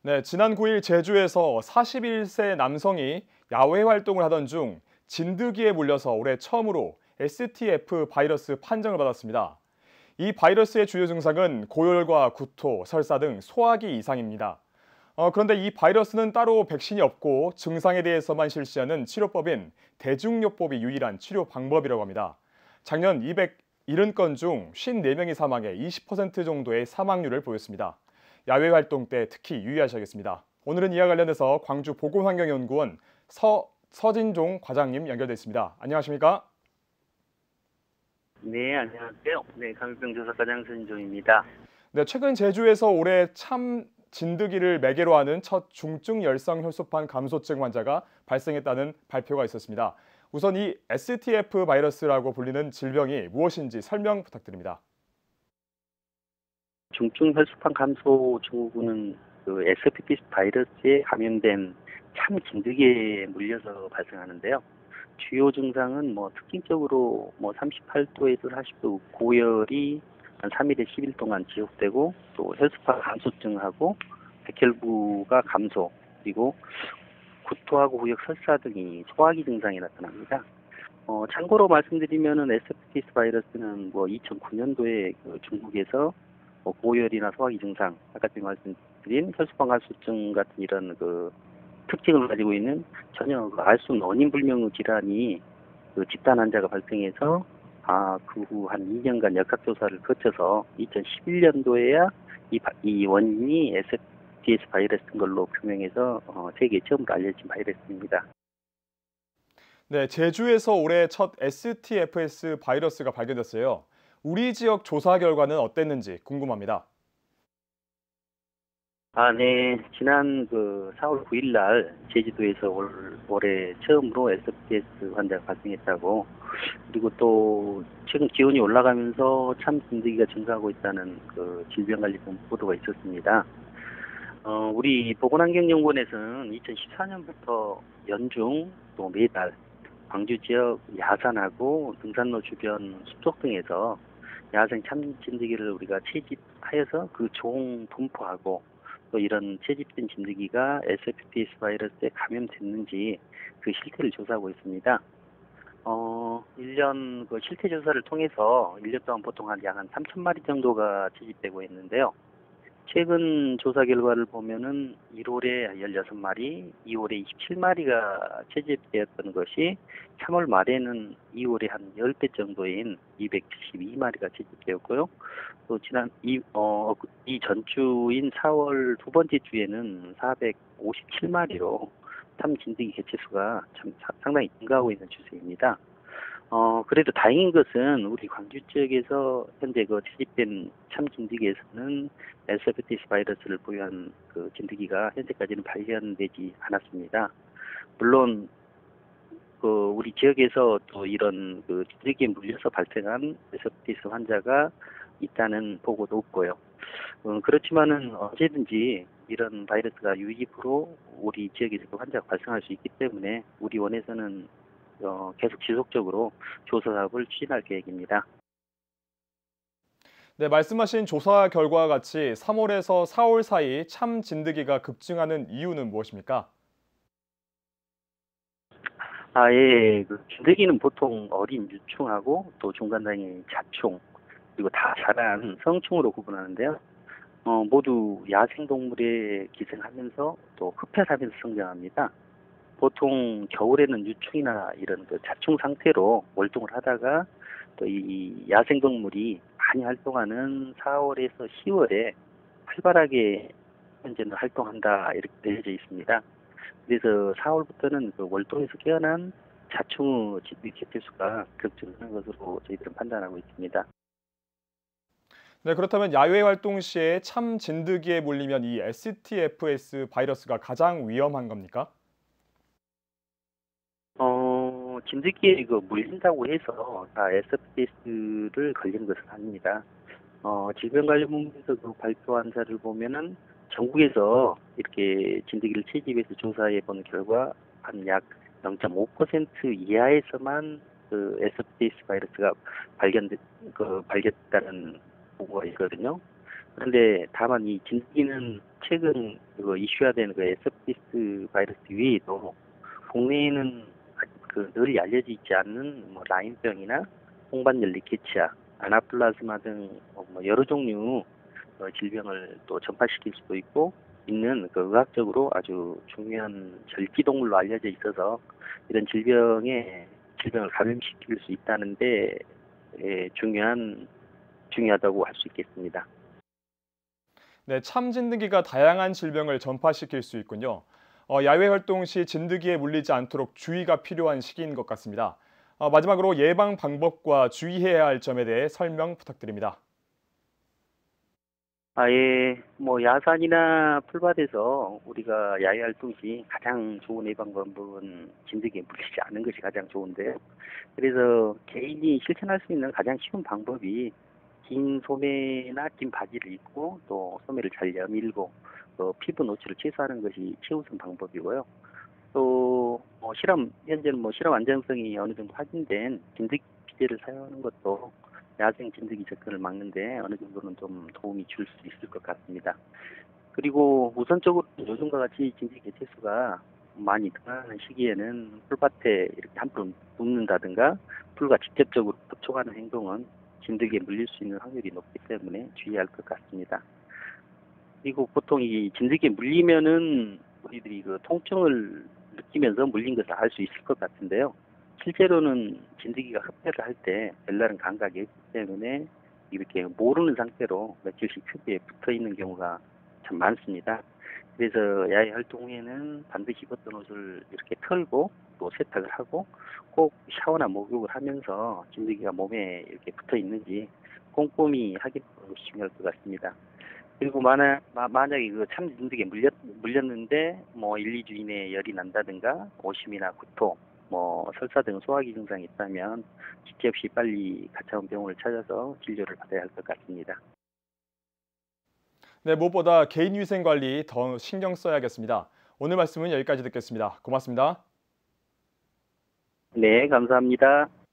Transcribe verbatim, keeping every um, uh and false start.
네, 지난 구 일 제주에서 사십일 세 남성이 야외 활동을 하던 중 진드기에 물려서 올해 처음으로 에스티에프 바이러스 판정을 받았습니다. 이 바이러스의 주요 증상은 고열과 구토, 설사 등 소화기 이상입니다. 어, 그런데 이 바이러스는 따로 백신이 없고 증상에 대해서만 실시하는 치료법인 대중요법이 유일한 치료 방법이라고 합니다. 작년 이백칠십 건 중 오십사 명이 사망해 이십 퍼센트 정도의 사망률을 보였습니다. 야외 활동 때 특히 유의하셔야겠습니다. 오늘은 이와 관련해서 광주 보건환경연구원 서, 서진종 과장님 연결돼 있습니다. 안녕하십니까? 네, 안녕하세요. 네, 감염병 조사과장 서진종입니다. 네, 최근 제주에서 올해 참 진드기를 매개로 하는 첫 중증 열성 혈소판 감소증 환자가 발생했다는 발표가 있었습니다. 우선 이 에스티에프 바이러스라고 불리는 질병이 무엇인지 설명 부탁드립니다. 중증 혈소판 감소 증후군은 그 에스피티스 바이러스에 감염된 참 진드기에 물려서 발생하는데요. 주요 증상은 뭐 특징적으로 뭐 삼십팔 도에서 사십 도 고열이 한 삼 일에서 십 일 동안 지속되고, 또 혈소판 감소증하고 백혈구가 감소, 그리고 구토하고 후역 설사 등이 소화기 증상이 나타납니다. 어, 참고로 말씀드리면은 에스피티스 바이러스는 뭐 이천구 년도에 그 중국에서 뭐 고열이나 소화기 증상, 아까 제가 말씀드린 혈소판 감소증 같은 이런 그 특징을 가지고 있는 전혀 알 수 없는 원인 불명의 질환이 그 집단 환자가 발생해서 아, 그 후 한 이 년간 역학조사를 거쳐서 이천십일 년도에야 이, 바, 이 원인이 에스피티에스 바이러스인 걸로 규명해서 어, 세계 처음으로 알려진 바이러스입니다. 네, 제주에서 올해 첫 에스티에프에스 바이러스가 발견됐어요. 우리 지역 조사 결과는 어땠는지 궁금합니다. 아, 네. 지난 그 사월 구일 날 제주도에서 올, 올해 처음으로 에스피티에스 환자가 발생했다고, 그리고 또 최근 기온이 올라가면서 참 진드기가 증가하고 있다는 그 질병관리본부 보도가 있었습니다. 어, 우리 보건환경연구원에서는 이천십사 년부터 연중 또 매달 광주 지역 야산하고 등산로 주변 숲속 등에서 야생 참진드기를 우리가 채집하여서 그 종 분포하고, 또 이런 채집된 진드기가 에스피티에스 바이러스에 감염됐는지 그 실태를 조사하고 있습니다. 어, 일 년 그 실태 조사를 통해서 일 년 동안 보통 한 약 한 삼천 마리 정도가 채집되고 있는데요. 최근 조사 결과를 보면은 일월에 열여섯 마리, 이월에 이십칠 마리가 채집되었던 것이 삼월 말에는 이월에 한 십 배 정도인 이백칠십이 마리가 채집되었고요. 또 지난 이, 어, 이 전주인 사월 두 번째 주에는 사백오십칠 마리로 참 진드기 개체 수가 참 상당히 증가하고 있는 추세입니다. 어, 그래도 다행인 것은 우리 광주 지역에서 현재 그 채집된 참 진드기에서는 에스피티에스 바이러스를 보유한 그 진드기가 현재까지는 발견되지 않았습니다. 물론 그 우리 지역에서 또 이런 그 진드기에 물려서 발생한 에스피티에스 환자가 있다는 보고도 없고요. 어, 그렇지만은 언제든지 이런 바이러스가 유입으로 우리 지역에서 환자가 발생할 수 있기 때문에 우리 원에서는 어, 계속 지속적으로 조사 사업을 추진할 계획입니다. 네, 말씀하신 조사 결과와 같이 삼월에서 사월 사이 참 진드기가 급증하는 이유는 무엇입니까? 아, 예. 그 진드기는 보통 어린 유충하고 또 중간 단위 자충, 그리고 다 자란 성충으로 구분하는데요. 어, 모두 야생동물에 기생하면서 또 흡혈하면서 성장합니다. 보통 겨울에는 유충이나 이런 그 자충 상태로 월동을 하다가 또 이 야생동물이 많이 활동하는 사월에서 시월에 활발하게 현재는 활동한다, 이렇게 되어져 있습니다. 그래서 사월부터는 그 월동에서 깨어난 자충의 진드기 개체 수가 급증하는 것으로 저희들은 판단하고 있습니다. 네, 그렇다면 야외 활동 시에 참 진드기에 물리면 이 에스티에프에스 바이러스가 가장 위험한 겁니까? 어, 진드기에 그 물린다고 해서 다 에스피티에스를 걸리는 것은 아닙니다. 어, 질병관리본부에서 그 발표한 자를 보면은 전국에서 이렇게 진드기를 채집해서 조사해 본 결과 한 약 영 점 오 퍼센트 이하에서만 그 에스피티에스 바이러스가 발견 그 발견됐다는 보고가 있거든요. 그런데 다만 이 진드기는 최근 그 그 이슈화되는 그 에스에프디에스 바이러스 외에도 국내에는 그 널리 알려져 있지 않는 뭐 라인병이나 홍반열 리케치아, 아나플라즈마 등 뭐 여러 종류 어, 질병을 또 전파시킬 수도 있고 있는 그 의학적으로 아주 중요한 절기동물로 알려져 있어서 이런 질병에 질병을 감염시킬 수 있다는데 예, 중요한 중요하다고 할 수 있겠습니다. 네, 참 진드기가 다양한 질병을 전파시킬 수 있군요. 어, 야외 활동 시 진드기에 물리지 않도록 주의가 필요한 시기인 것 같습니다. 어, 마지막으로 예방 방법과 주의해야 할 점에 대해 설명 부탁드립니다. 아예 뭐 야산이나 풀밭에서 우리가 야외 활동 시 가장 좋은 예방 방법은 진드기에 물리지 않는 것이 가장 좋은데요. 그래서 개인이 실천할 수 있는 가장 쉬운 방법이 긴 소매나 긴 바지를 입고 또 소매를 잘 여밀고 또 피부 노출을 최소화하는 것이 최우선 방법이고요. 또뭐 실험 현재는 뭐 실험 안전성이 어느 정도 확인된 진드기 피제를 사용하는 것도 야생 진드기 접근을 막는데 어느 정도는 좀 도움이 줄 수 있을 것 같습니다. 그리고 우선적으로 요즘과 같이 진드기 개체수가 많이 등하는 시기에는 풀밭에 이렇게 함부로 눕는다든가 풀과 직접적으로 접촉하는 행동은 진드기에 물릴 수 있는 확률이 높기 때문에 주의할 것 같습니다. 그리고 보통 이 진드기에 물리면은 우리들이 그 통증을 느끼면서 물린 것을 알 수 있을 것 같은데요. 실제로는 진드기가 흡혈을 할 때 별다른 감각이 없기 때문에 이렇게 모르는 상태로 며칠씩 큐브에 붙어 있는 경우가 참 많습니다. 그래서 야외 활동 후에는 반드시 입었던 옷을 이렇게 털고 또 세탁을 하고 꼭 샤워나 목욕을 하면서 진드기가 몸에 이렇게 붙어 있는지 꼼꼼히 확인하는 것이 중요할 것 같습니다. 그리고 만약, 마- 만약에 그 참 진드기에 물렸, 물렸는데 뭐 일, 이 주 이내에 열이 난다든가 오심이나 구토, 뭐 설사 등 소화기 증상이 있다면 지체 없이 빨리 가까운 병원을 찾아서 진료를 받아야 할 것 같습니다. 네, 무엇보다 개인 위생 관리 더 신경 써야겠습니다. 오늘 말씀은 여기까지 듣겠습니다. 고맙습니다. 네, 감사합니다.